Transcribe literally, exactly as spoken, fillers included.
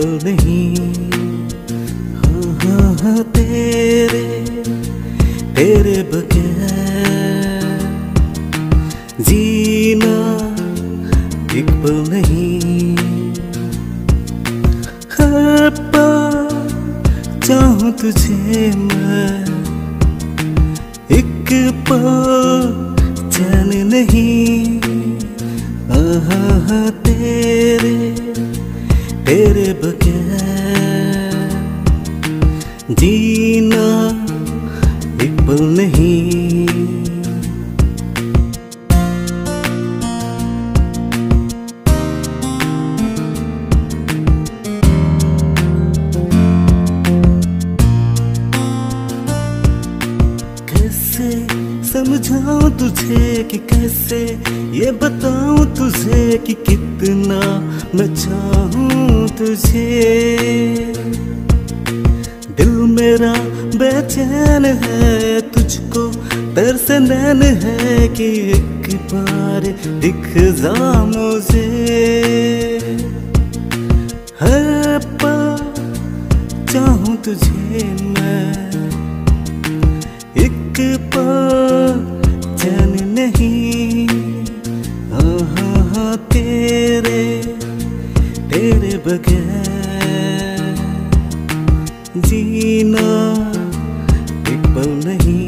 पल नहीं। हाँ हाँ हाँ तेरे तेरे बगैर जीना एक पल नहीं। हर पल चाहूं तुझे मैं, एक पल चैन नहीं। आहा तेरे तेरे बगैर जीना एक पल नहीं। कैसे समझाऊं तुझे कि कैसे ये बताऊं तुझे कि कितना मैं चाहूं तुझे। दिल मेरा बेचैन है तुझको तरस नैन है कि एक बार दिख जा मुझे। हर पल चाहूं तुझे मैं, एक पल चैन नहीं। हाँ तेरे तेरे बगैर जीना एक पल नहीं।